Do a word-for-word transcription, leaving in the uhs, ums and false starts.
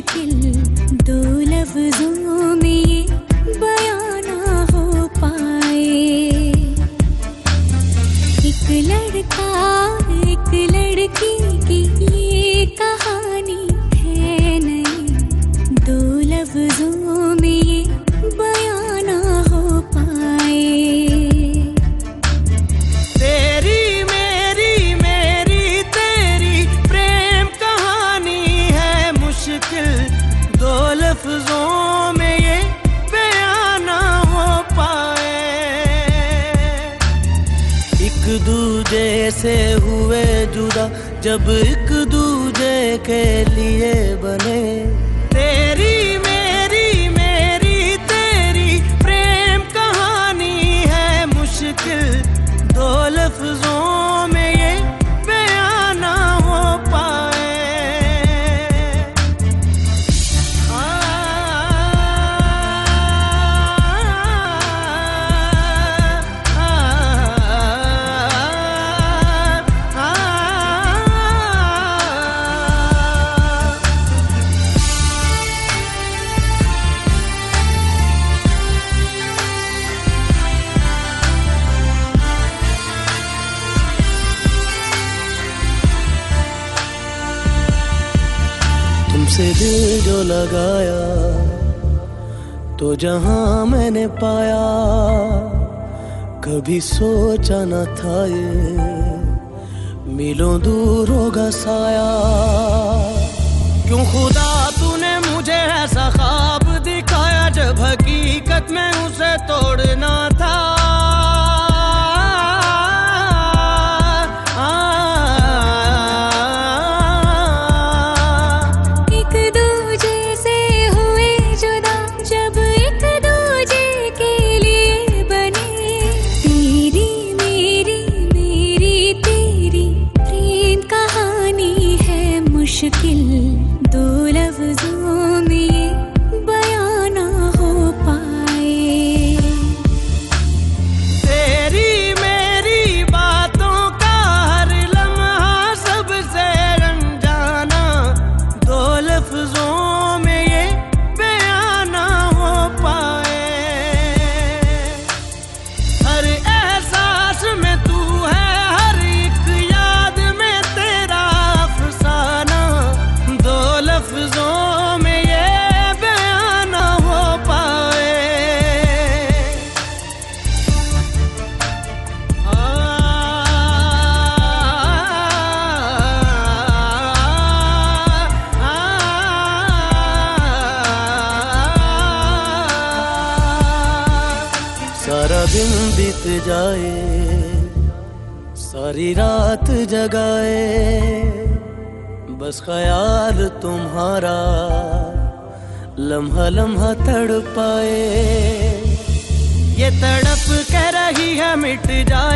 मुश्किल दो लफ्जों में ये बयां ना हो पाए। एक लड़का एक लड़की की ये कहानी है नहीं, दो लफ्जों में ये बयां ना हो पाए। तेरी मेरी मेरी तेरी प्रेम कहानी है मुश्किल, दो लफ्जों में ये बयां ना हो पाए। एक दूजे से हुए जुदा जब एक दूजे के लिए बने। तेरी मेरी मेरी तेरी प्रेम कहानी है मुश्किल, दो लफ्जों में ये बयां ना हो पाए। आ, आ, आ, आ, आ, तुमसे दिल जो लगाया तो जहां मैंने पाया, कभी सोचा न था ये मीलों दूर होगा साया। क्यों खुदा तूने मुझे ऐसा ख्वाब दिखाया जब हकीकत में उसे तोड़ना था। मुश्किल दो लफ्जों में ये बयां ना हो पाए। तेरी मेरी बातों का हर लम्हा सबसे अनजाना, दो लफ्जों में ये बयां ना हो पाए। हर एहसास में तू है, हर एक याद में तेरा अफसाना, दो लफ्जों में ये बयां ना हो पाए। आ, आ, सारा दिन बीत जाए, सारी रात जगाए, बस ख्याल तुम्हारा लम्हा लम्हा तड़पाए। ये तड़प कह रही है मिट जा